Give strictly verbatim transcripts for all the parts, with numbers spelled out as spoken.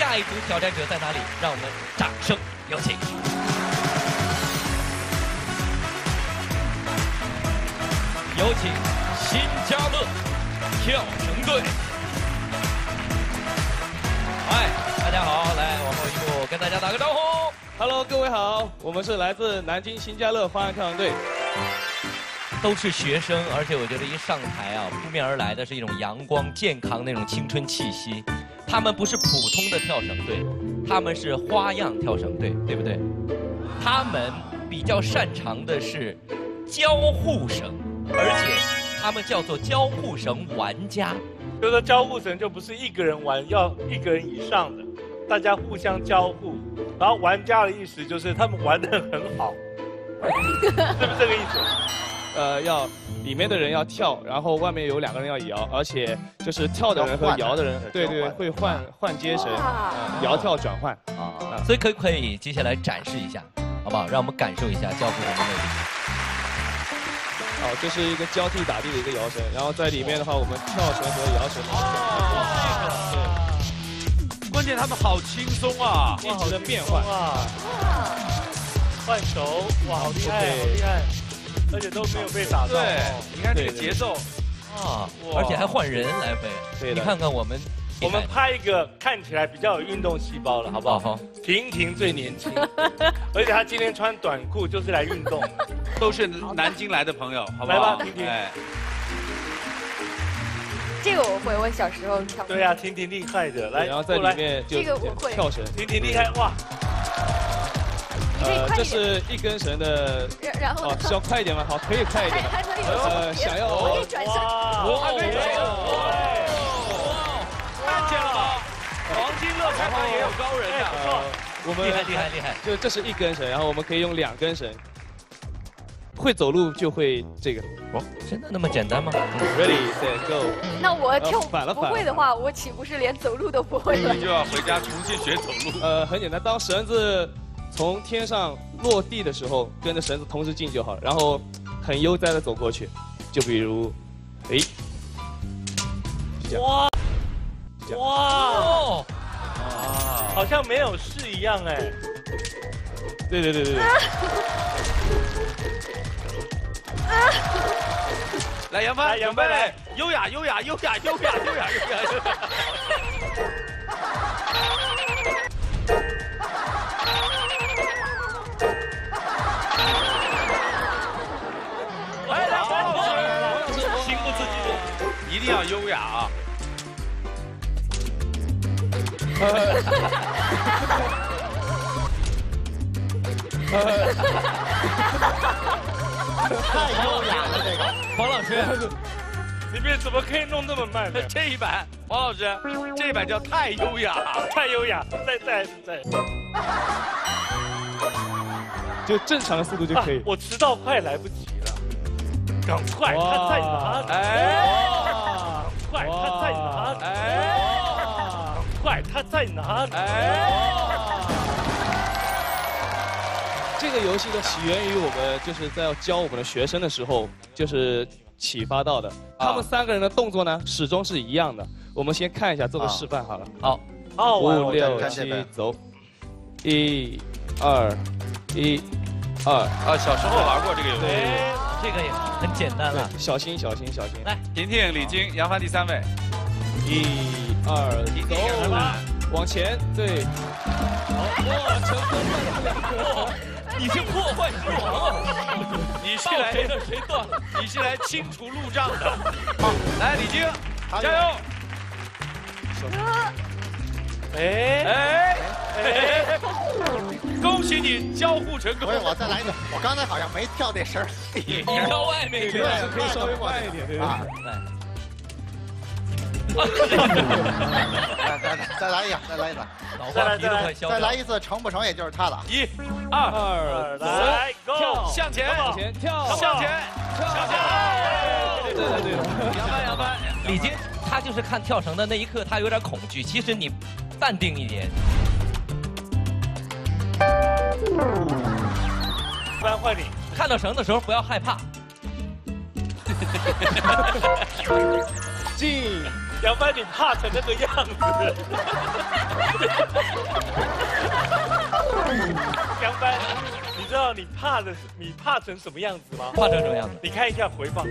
下一组挑战者在哪里？让我们掌声有请。有请新家乐跳绳队。嗨，大家好，来往后一步，跟大家打个招呼。 Hello， 各位好，我们是来自南京新家乐花样跳绳队。 都是学生，而且我觉得一上台啊，扑面而来的是一种阳光、健康那种青春气息。他们不是普通的跳绳队，他们是花样跳绳队，对不对？他们比较擅长的是交互绳，而且他们叫做交互绳玩家。 就说交互绳就不是一个人玩，要一个人以上的，大家互相交互。然后玩家的意思就是他们玩得很好，是不是这个意思？ 呃，要里面的人要跳，然后外面有两个人要摇，而且就是跳的人和摇的人，对对，会换换接绳，呃，摇跳转换啊。 所以可不可以接下来展示一下，好不好？让我们感受一下交互绳的魅力。 好，这是一个交替打地的一个摇绳，然后在里面的话，我们跳绳和摇绳。 对，关键他们好轻松啊， 一直的变换啊，换手，哇，好厉害，好厉害。 而且都没有被打到。 对，你看这个节奏啊，而且还换人来飞。对，你看看我们， 我们拍一个看起来比较有运动细胞了，好不好？好。婷婷最年轻，而且她今天穿短裤就是来运动， 都是南京来的朋友，好不好？ 来吧，婷婷。 这个我会，我小时候跳。 对呀，婷婷厉害的，来， 然后在里面就这个我会跳绳。 婷婷厉害，哇！ 呃，这是一根绳的， 然后哦，需要快一点吗？好，可以快一点。 还可以呃，想要可以转身。 哇！看见了吗？黄金乐开团也有高人的，不错。 我们厉害厉害厉害。 就这是一根绳，然后我们可以用两根绳。会走路就会这个。 哦，真的那么简单吗 ？Ready, set, go。 那我跳反了不会的话，我岂不是连走路都不会了？ 你就要回家重新学走路。 呃，很简单，当绳子 从天上落地的时候，跟着绳子同时进就好了，然后很悠哉的走过去，就比如，哎， 哇，哇，好像没有事一样哎。 对对对对对。 来杨帆，杨帆来，优雅优雅优雅优雅优雅优雅优雅。 情不自禁， 一定要优雅啊！ 太优雅了，这个黄老师， 你们怎么可以弄那么慢呢？ 这一版，黄老师，这一版叫太优雅， 太优雅，再再再， 就正常的速度就可以。 我迟到快来不及了，赶快，他在哪？哎，快，他在哪？哎，快，他在哪？哎。 这个游戏的起源于我们就是在教我们的学生的时候，就是启发到的。他们三个人的动作呢，始终是一样的。我们先看一下，做个示范好了。 好， 好， 五六七，走，一、二、一、二。 啊，小时候玩过这个游戏， 这个也很简单了。 小心，小心，小心。 来， 婷婷、李菁、杨帆第三位， 一、二，走，往前，对。哇，成功！ 你是破坏之王啊！ 你是来谁的谁断了？ 你是来清除路障的。好，来李菁，加油！ 哎哎哎！恭喜你交互成功。 不是，我再来一个，我刚才好像没跳这绳儿。 你跳外面去， 可以稍微慢一点，对吧？ 来。 再再再来一个，再来一个， 再来再来再来一次，成不成也就是他了。 一、二、 二， 来，Go， 向前， 向前跳， 向前，向前。 对对对对， 杨帆，杨帆， 李菁，他就是看跳绳的那一刻，他有点恐惧。其实你淡定一点。 不然换你， 看到绳的时候不要害怕。 进杨帆，你怕成那个样子。杨帆，你知道你怕的你怕成什么样子吗？ 怕成什么样子？ 你看一下回放。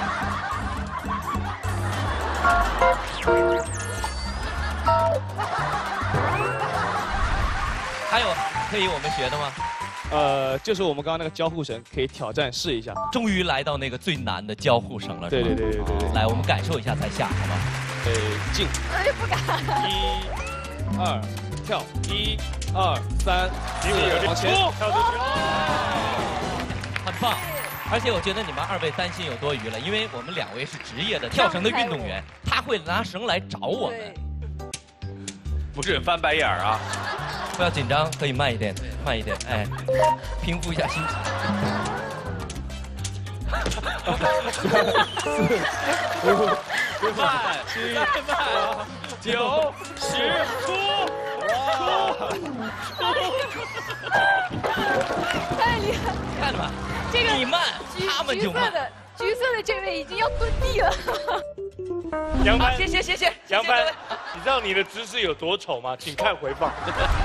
还有可以我们学的吗？ 呃，就是我们刚刚那个交互绳，可以挑战试一下。 终于来到那个最难的交互绳了， 对对对对对对。 来，我们感受一下再下，好吗？ 对，进。 哎，不敢。 一、二，跳，一、二、三、四，往前， 跳出去。 很棒。而且我觉得你们二位担心有多余了，因为我们两位是职业的跳绳的运动员，他会拿绳来找我们。 不是翻白眼儿啊！ 不要紧张，可以慢一点，慢一点，哎，平复一下心情。 慢，七，慢，九，十，出， 太厉害！ 看着吧， 这个你慢，他们就慢。 的橘色的这位已经要蹲地了。 杨帆， 谢谢谢谢。 杨帆，你知道你的姿势有多丑吗？请看回放。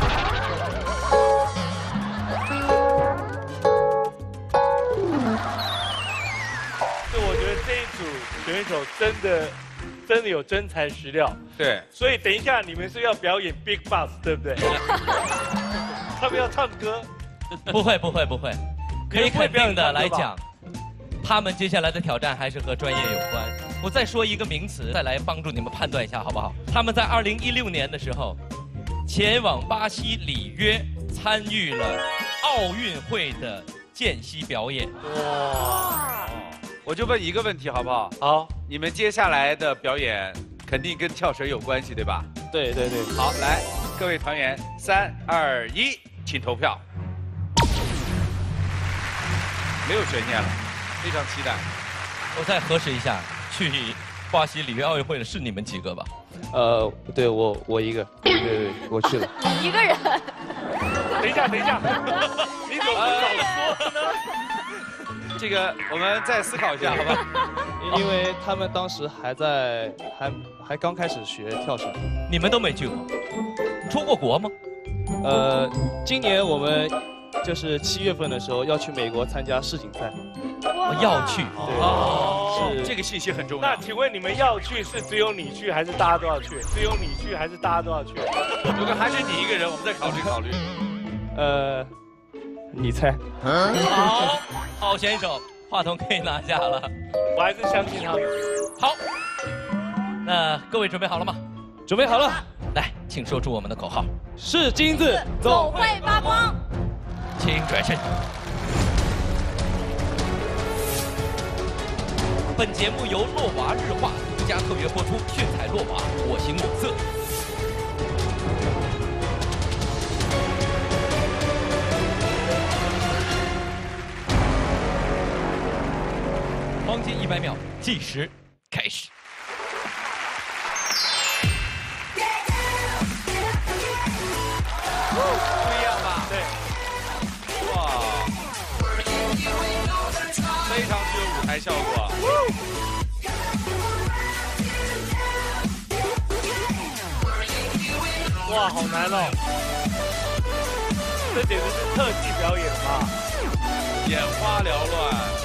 就我觉得这一组选手真的真的有真材实料。 对， 所以等一下你们是要表演 Big Boss， 对不对？他们要唱歌。 不会不会不会，可以肯定的来讲，他们接下来的挑战还是和专业有关。我再说一个名词，再来帮助你们判断一下，好不好？他们在二零一六年的时候，前往巴西里约参与了奥运会的间隙表演。 哇！我就问一个问题，好不好？ 好， 你们接下来的表演肯定跟跳绳有关系，对吧？ 对对对。 好，来，各位团员，三二一，请投票。没有悬念了，非常期待。 我再核实一下，去巴西里约奥运会的是你们几个吧？ 呃，对我我一个，对对对，我去了。 一个人。 等一下，等一下，你怎么不早说呢？ 这个我们再思考一下，好吧？ 因为他们当时还在还还刚开始学跳绳。 你们都没去过，出过国吗？ 呃，今年我们就是七月份的时候要去美国参加世锦赛。 我要去。 对， 哦， 是这个信息很重要。 那请问你们要去是只有你去，還是大家都要去？只有你去還是大家都要去？ 如果还是你一个人，我们再考虑考虑。 呃，你猜？ 好，好选手，话筒可以拿下了。 我还是相信他们。 好，那各位准备好了吗？ 准备好了。 来，请说出我们的口号。 是金子， 总会发光。 请转身。本节目由洛娃日化独家特约播出，炫彩洛娃，我行我色。黄金一百秒，计时开始。 不一样吧？ 对。 哇，非常具有舞台效果。 哇，好难哦！这简直是特技表演吧？ 眼花缭乱。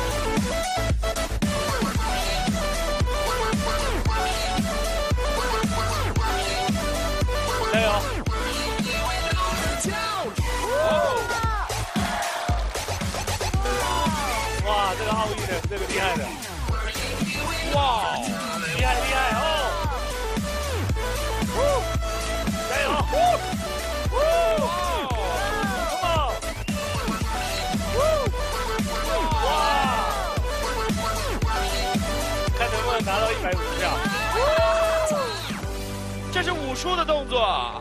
加油！哇，这个奥运的，这个厉害的。哇，厉害厉害哦！加油！哇！看能不能拿到一百五十票。 这是武术的动作。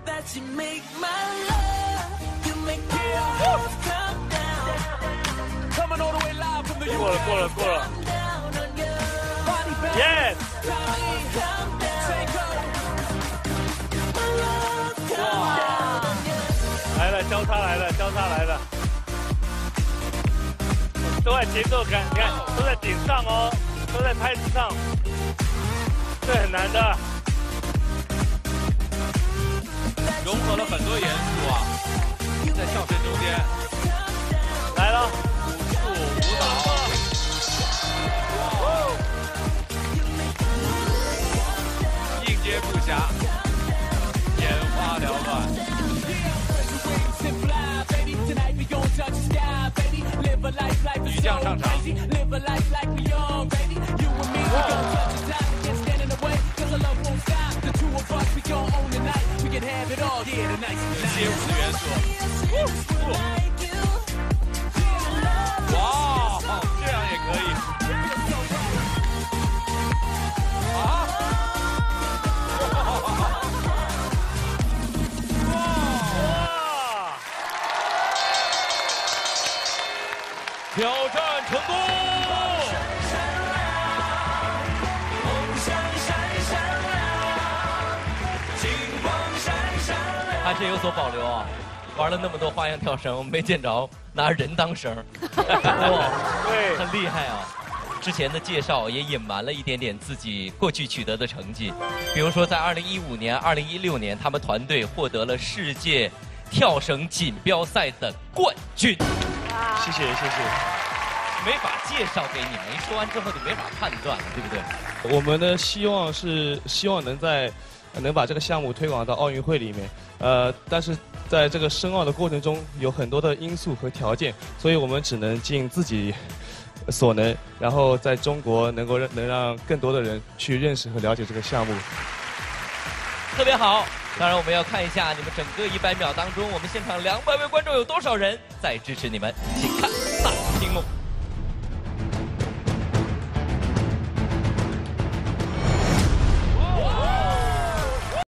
过了过了过了 ，yes！ 哇！来了，交叉来了，交叉来了，都在节奏感，你看都在点上哦，都在拍子上。 这很难的。 融合了很多元素啊，在笑声中间来了， 武术舞蹈，应接不暇，眼花缭乱。女将上场。街舞的元素。哇，这样也可以。啊！ 哇！ 挑战成功！还是有所保留啊！玩了那么多花样跳绳，没见着拿人当绳，哇， 对， 很厉害啊！之前的介绍也隐瞒了一点点自己过去取得的成绩，比如说在二零一五年、二零一六年，他们团队获得了世界跳绳锦标赛的冠军。 谢谢谢谢。 没法介绍给你们，一说完之后就没法判断了，对不对？ 我们的希望是希望能在能把这个项目推广到奥运会里面，呃，但是在这个申奥的过程中有很多的因素和条件，所以我们只能尽自己所能，然后在中国能够能让更多的人去认识和了解这个项目。 特别好。当然，我们要看一下你们整个一百秒当中，我们现场两百位观众有多少人在支持你们，请看。